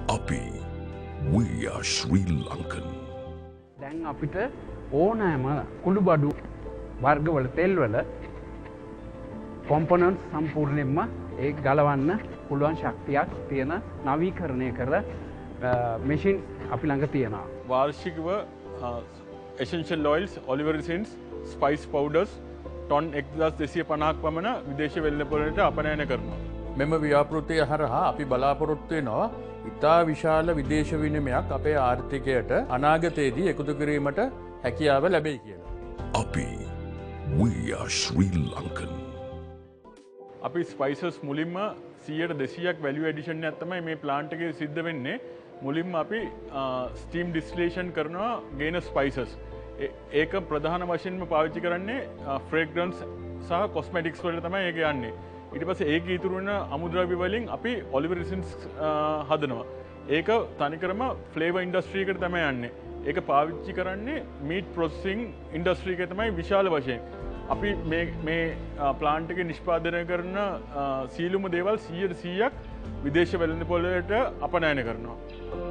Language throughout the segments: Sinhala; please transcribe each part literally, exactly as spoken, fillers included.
Api, we are Sri Lankan. දැන් අපිට ඕනෑම කුළු බඩු වර්ගවල තෙල්වල කොම්පොනන්ට්ස් සම්පූර්ණයෙන්ම ඒ ගලවන්න පුළුවන් ශක්තියක් තියෙන නවීකරණය කර මැෂින් අපි ළඟ තියෙනවා. වාර්ෂිකව essential oils, olive resins, spice powders ton එක්දහස් දෙසිය පනහක් පමණ විදේශ වෙළඳපොළට අපනයන කරනවා. මෙම ව්‍යාපෘතිය හරහා අපි බලාපොරොත්තු වෙනවා ඉතා විශාල විදේශ විනිමයක් අපේ ආර්ථිකයට අනාගතයේදී එකතු කිරීමට හැකියාව ලැබෙයි කියලා. Api, we are Sri Lankan. අපි ස්පයිසස් මුලින්ම සියයට දෙසීයක් වැලියු ඇඩිෂන් එකක් තමයි මේ ප්ලාන්ට් එකේ සිද්ධ වෙන්නේ. මුලින්ම අපි ස්ටීම් ඩිස්ටිලේෂන් කරනවා ගේන ස්පයිසස්. ඒක ප්‍රධාන වශයෙන්ම පාවිච්චි කරන්නේ ෆ්‍රේග්‍රන්ස් සහ කොස්මැටික්ස් වලට තමයි ඒක යන්නේ. ඊට පස්සේ ඒක ඉතුරු වෙන අමුද්‍රව්‍ය වලින් අපි ඔලිව් රිසින්ස් හදනවා. ඒක තනිකරම ෆ්ලේවර් ඉන්ඩස්ට්‍රි එකට තමයි යන්නේ. ඒක පාවිච්චි කරන්නේ මීට් ප්‍රොසෙසිං ඉන්ඩස්ට්‍රි එකේ තමයි විශාල වශයෙන්. අපි මේ මේ ප්ලාන්ට් එකේ නිෂ්පාදනය කරන සීලුම දේවල් සීයට සීයක් විදේශ වෙළඳපොළට අපනයන කරනවා.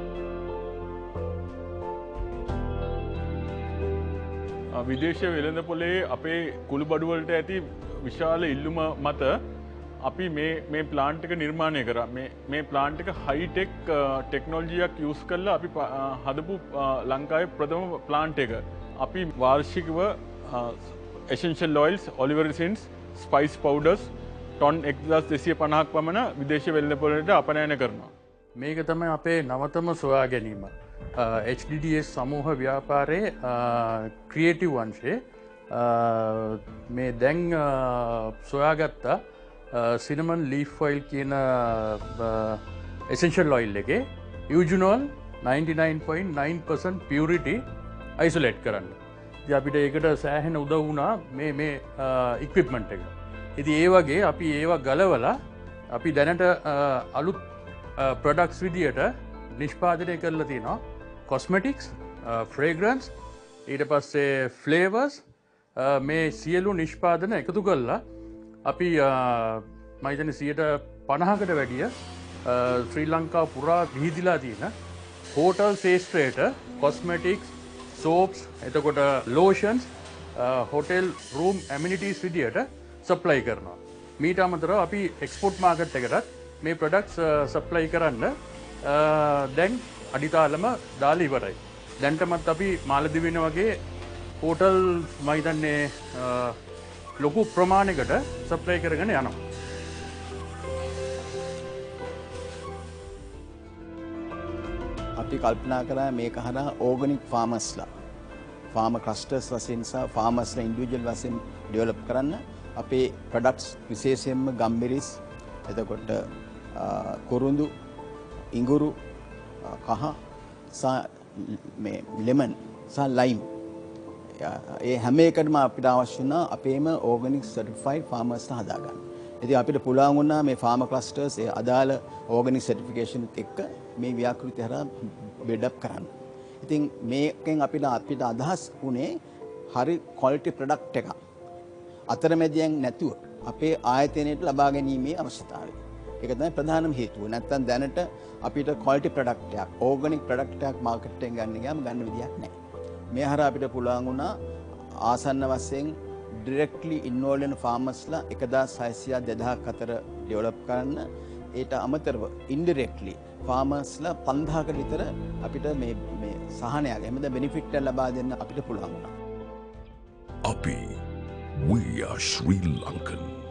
විදේශ වෙළඳපොලේ අපේ කුළු බඩු වලට ඇති විශාල ඉල්ලුම මත අපි මේ මේ ප්ලාන්ට් එක නිර්මාණය කරා. මේ මේ ප්ලාන්ට් එක හයිටෙක් ටෙක්නොලොජියක් යූස් කරලා අපි හදපු ලංකාවේ ප්‍රථම ප්ලාන්ට් එක. අපි වාර්ෂිකව essential oils, olive resins, spice powders ton එක්දහස් දෙසිය පනහක් පමණ විදේශ වෙළඳපොළට අපනයන කරනවා. මේක තමයි අපේ නවතම සොයා ගැනීම. H D D S සමූහ ව්‍යාපාරයේ ක්‍රියේටිව් වංශයේ මේ දැන් සොයාගත්ත සිනමන් ලීෆ් ඔයිල් කියන essential oil එකේ යූජනෝල් ninety-nine point nine percent purity isolate කරන්න. ඉතින් අපිට ඒකට සෑහෙන උදව් වුණා මේ මේ equipment එක. ඉතින් ඒ වගේ අපි ඒවා ගලවලා අපි දැනට අලුත් products විදියට නිෂ්පාදනය කරලා තියෙනවා. cosmetics, fragrance, ඊට පස්සේ flavors මේ සියලු නිෂ්පාදන එකතු කරලා අපි මම හිතන්නේ සියයට පනහකට වැඩිය ශ්‍රී ලංකාව පුරා විහිදිලා තියෙන හෝටල් ශේෂ්ත්‍රයට cosmetics, soaps, එතකොට lotions, hotel room amenities විදියට supply කරනවා. මීට අමතරව අපි export market එකටත් මේ products supply කරන්න දැන් අඩිතාලම දාලා ඉවරයි. දැන්ටමත් අපි මාලදිවින වගේ හෝටල් මම හිතන්නේ ලොකු ප්‍රමාණයකට සප්ලයි කරගෙන යනවා. අපි කල්පනා කරා මේක හරහා ඕගනික් ෆාමර්ස්ලා ෆාම ක්ලස්ටර්ස් වශයෙන් සහ ෆාමර්ස්ලා ඉන්ඩිවිජුවල් වශයෙන් ඩෙවලොප් කරන්න අපේ ප්‍රොඩක්ට්ස් විශේෂයෙන්ම ගම්බිරිස්, එතකොට කුරුඳු, ඉඟුරු, කහ සහ මේ ලෙමන් සහ ලයිම් ඒ හැම එකටම අපිට අවශ්‍ය වුණා අපේම ඕගනික් සර්ටිෆයිඩ් ෆාමර්ස්ලා හදාගන්න. ඉතින් අපිට පුළුවන් වුණා මේ ෆාම ක්ලස්ටර්ස් ඒ අදාළ ඕගනික් සර්ටිෆිකේෂන් එක්ක මේ ව්‍යාපෘති හරහා බිල්ඩ් අප් කරන්න. ඉතින් මේකෙන් අපිට අපිට අදහස් වුණේ හරි ක්වොලිටි ප්‍රොඩක්ට් එකක් අතරමැදියන් නැතුව අපේ ආයතනයට ලබා ගැනීමේ අවශ්‍යතාවය. ඒක තමයි ප්‍රධානම හේතුව. නැත්තම් දැනට අපිට ක්වොලිටි ප්‍රොඩක්ට් එකක්, ඕගනික් ප්‍රොඩක්ට් එකක් මාකට් එකෙන් ගන්න ගියාම ගන්න විදියක් නැහැ. මේ හරහා අපිට පුළුවන් වුණා ආසන්න වශයෙන් ඩිරෙක්ට්ලි ඉන්වෝල්ව් වෙන ෆාමර්ස්ලා එක හදාස් හයසිය දෙදහක් අතර ඩෙවලොප් කරන්න. ඊට අමතරව ඉන්ඩිරෙක්ට්ලි ෆාමර්ස්ලා පන්දාහකට විතර අපිට මේ මේ සහනයක් හැමද බෙනිෆිට් එක ලබා දෙන්න අපිට පුළුවන් වුණා. Api, we are Sri Lankan.